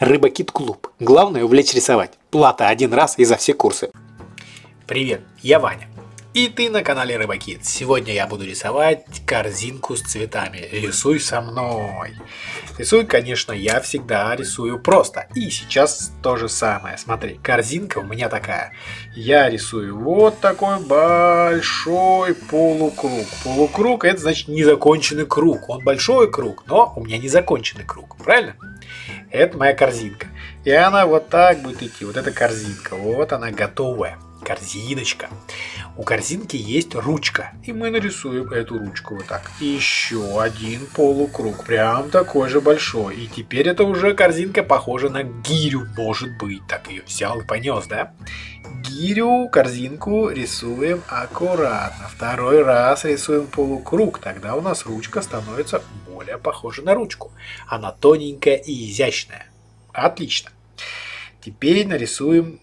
Рыбакит-клуб. Главное увлечь рисовать. Плата один раз и за все курсы. Привет, я Ваня. И ты на канале Рыбакит. Сегодня я буду рисовать корзинку с цветами. Рисуй со мной. Рисуй, конечно, я всегда рисую просто. И сейчас то же самое. Смотри, корзинка у меня такая. Я рисую вот такой большой полукруг. Полукруг — это значит незаконченный круг. Он большой круг, но у меня незаконченный круг. Правильно? Это моя корзинка. И она вот так будет идти. Вот эта корзинка. Вот она готовая. Корзиночка. У корзинки есть ручка. И мы нарисуем эту ручку вот так. И еще один полукруг. Прям такой же большой. И теперь это уже корзинка похожа на гирю. Может быть. Так ее взял и понес, да? Гирю, корзинку рисуем аккуратно. Второй раз рисуем полукруг. Тогда у нас ручка становится более похожа на ручку. Она тоненькая и изящная. Отлично. Теперь нарисуем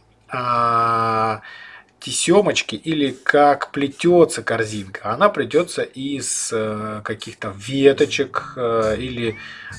тесемочки, или как плетется корзинка. Она плетется из каких-то веточек или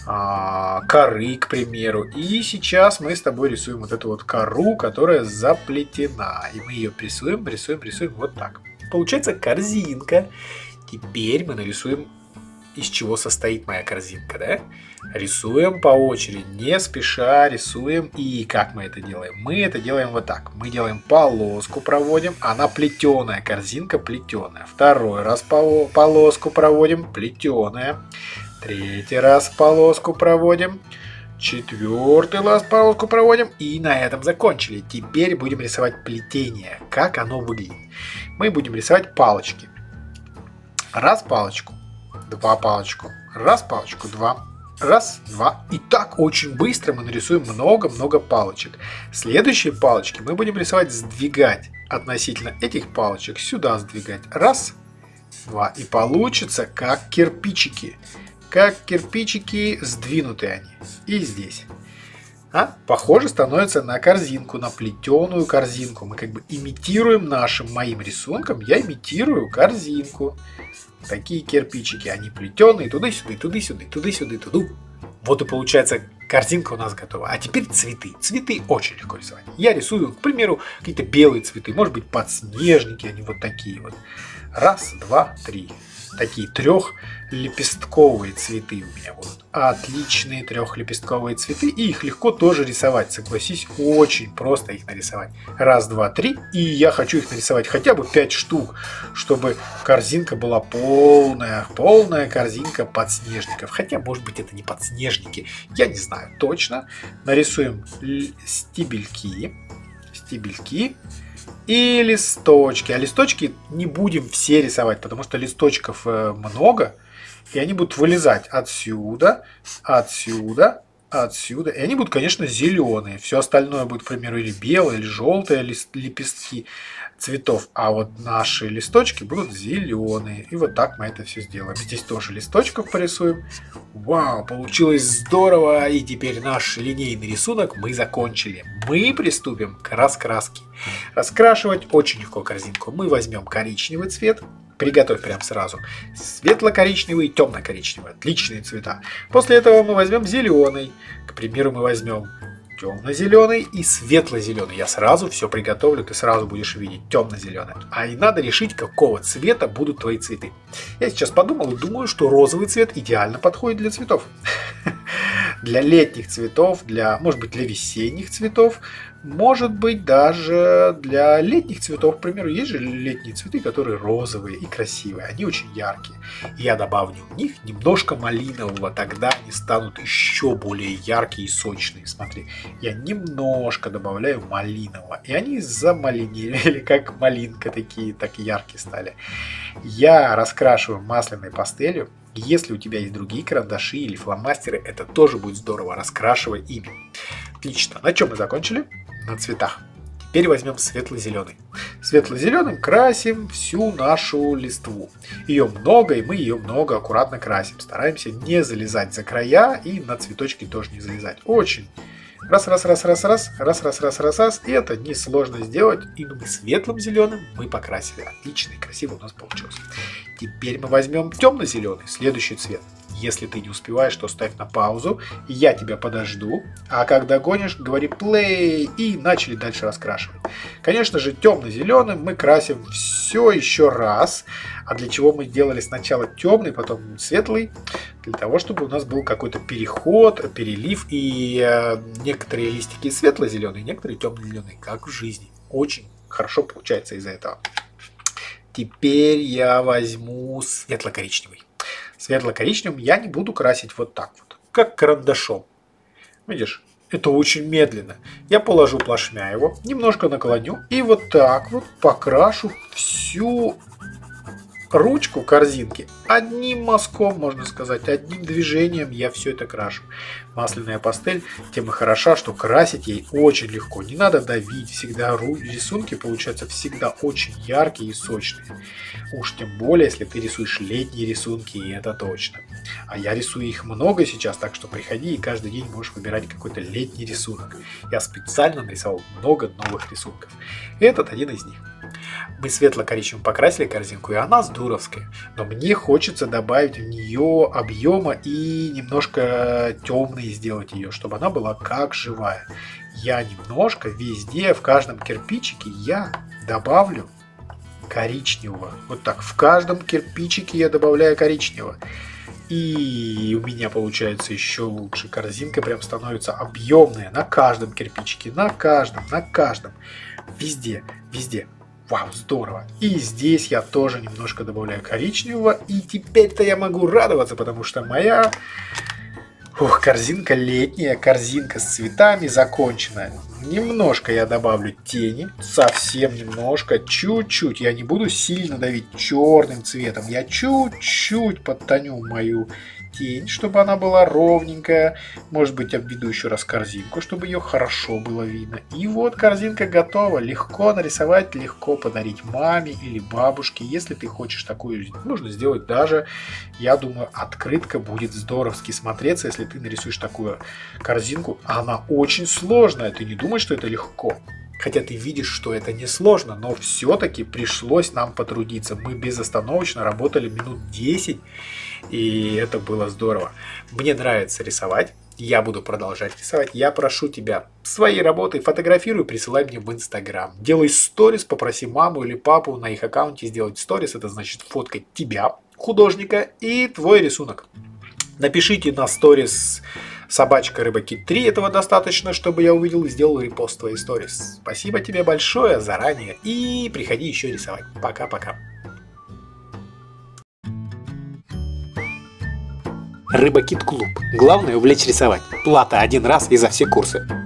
коры, к примеру. И сейчас мы с тобой рисуем вот эту вот кору, которая заплетена. И мы ее рисуем вот так. Получается корзинка. Теперь мы нарисуем, из чего состоит моя корзинка, да? Рисуем по очереди, не спеша рисуем. И как мы это делаем? Мы это делаем вот так. Мы делаем полоску, проводим. Она плетеная, корзинка плетеная. Второй раз полоску проводим, плетеная. Третий раз полоску проводим. Четвертый раз полоску проводим. И на этом закончили. Теперь будем рисовать плетение. Как оно выглядит? Мы будем рисовать палочки. Раз палочку. Два палочку. Раз палочку, два. Раз, два. И так очень быстро мы нарисуем много-много палочек. Следующие палочки мы будем рисовать, сдвигать относительно этих палочек. Сюда сдвигать. Раз, два. И получится как кирпичики. Как кирпичики, сдвинутые они. И здесь. Похоже становится на корзинку, на плетеную корзинку. Мы как бы имитируем моим рисунком. Я имитирую корзинку. Такие кирпичики, они плетеные, туда-сюда, туда-сюда, туда-сюда, туда. Вот и получается, корзинка у нас готова. А теперь цветы. Цветы очень легко рисовать. Я рисую, к примеру, какие-то белые цветы. Может быть, подснежники, они вот такие вот. Раз, два, три. Такие трехлепестковые цветы у меня будут. Отличные трехлепестковые цветы. И их легко тоже рисовать. Согласись, очень просто их нарисовать. Раз, два, три. И я хочу их нарисовать хотя бы 5 штук, чтобы корзинка была полная. Полная корзинка подснежников. Хотя, может быть, это не подснежники. Я не знаю точно. Нарисуем стебельки. Стебельки. И листочки. А листочки не будем все рисовать, потому что листочков много. И они будут вылезать отсюда, отсюда, отсюда. И они будут, конечно, зеленые. Все остальное будет, к примеру, или белые, или желтые лепестки цветов. А вот наши листочки будут зеленые. И вот так мы это все сделаем. Здесь тоже листочков порисуем. Вау, получилось здорово. И теперь наш линейный рисунок мы закончили. Мы приступим к раскраске. Раскрашивать очень легко корзинку. Мы возьмем коричневый цвет. Приготовь прям сразу. Светло-коричневый и темно-коричневый. Отличные цвета. После этого мы возьмем зеленый. К примеру, мы возьмем темно-зеленый и светло-зеленый. Я сразу все приготовлю, ты сразу будешь видеть темно-зеленый. А и надо решить, какого цвета будут твои цветы. Я сейчас подумал и думаю, что розовый цвет идеально подходит для цветов. Для летних цветов, может быть, для весенних цветов, может быть, даже для летних цветов. К примеру, есть же летние цветы, которые розовые и красивые. Они очень яркие. И я добавлю в них немножко малинового, тогда они станут еще более яркие и сочные. Смотри, я немножко добавляю малинового. И они замалинели, как малинка, такие, так яркие стали. Я раскрашиваю масляной пастелью. Если у тебя есть другие карандаши или фломастеры, это тоже будет здорово, раскрашивай ими. Отлично. На чем мы закончили? На цветах. Теперь возьмем светло-зеленый. Светло-зеленым красим всю нашу листву. Ее много, и мы ее много аккуратно красим. Стараемся не залезать за края и на цветочки тоже не залезать. Очень. Раз. И это несложно сделать. И светлым зеленым мы покрасили. Отлично и красиво у нас получилось. Теперь мы возьмем темно-зеленый, следующий цвет. Если ты не успеваешь, то ставь на паузу, я тебя подожду, а когда гонишь, говори play и начали дальше раскрашивать. Конечно же, темно-зеленым мы красим все еще раз. А для чего мы делали сначала темный, потом светлый? Для того, чтобы у нас был какой-то переход, перелив, и некоторые листики светло-зеленые, некоторые темно-зеленые, как в жизни. Очень хорошо получается из-за этого. Теперь я возьму светло-коричневый. Светло-коричневым я не буду красить вот так вот, как карандашом. Видишь, это очень медленно. Я положу плашмя его, немножко наклоню и вот так вот покрашу всю ручку корзинки одним мазком, можно сказать, одним движением я все это крашу. Масляная пастель тем и хороша, что красить ей очень легко. Не надо давить, всегда рисунки получаются всегда очень яркие и сочные. Уж тем более, если ты рисуешь летние рисунки, и это точно. А я рисую их много сейчас, так что приходи и каждый день можешь выбирать какой-то летний рисунок. Я специально нарисовал много новых рисунков. И этот один из них. Мы светло-коричневым покрасили корзинку, и она здоровская. Но мне хочется добавить в нее объема и немножко темной сделать ее, чтобы она была как живая. Я немножко везде, в каждом кирпичике я добавлю коричневого. Вот так, в каждом кирпичике я добавляю коричневого. И у меня получается еще лучше. Корзинка прям становится объемная на каждом кирпичике, на каждом. Везде, везде. Вау, здорово. И здесь я тоже немножко добавляю коричневого. И теперь-то я могу радоваться, потому что моя корзинка летняя, корзинка с цветами закончена. Немножко я добавлю тени, совсем немножко, чуть-чуть. Я не буду сильно давить черным цветом. Я чуть-чуть подтоню мою тень, чтобы она была ровненькая. Может быть, обведу еще раз корзинку, чтобы ее хорошо было видно. И вот корзинка готова. Легко нарисовать, легко подарить маме или бабушке. Если ты хочешь такую, можно сделать даже, я думаю, открытка будет здоровски смотреться, если ты нарисуешь такую корзинку. Она очень сложная, ты не думаешь, что это легко? Хотя ты видишь, что это несложно, но все-таки пришлось нам потрудиться. Мы безостановочно работали минут 10, и это было здорово. Мне нравится рисовать, я буду продолжать рисовать. Я прошу тебя, своей работой фотографируй, присылай мне в Инстаграм. Делай сторис, попроси маму или папу на их аккаунте сделать сторис. Это значит фоткать тебя, художника, и твой рисунок. Напишите на сторис собачка рыбакит 3, этого достаточно, чтобы я увидел и сделал репост твоей сторис. Спасибо тебе большое заранее и приходи еще рисовать. Пока-пока. Рыбакит клуб. Главное увлечь рисовать. Плата один раз и за все курсы.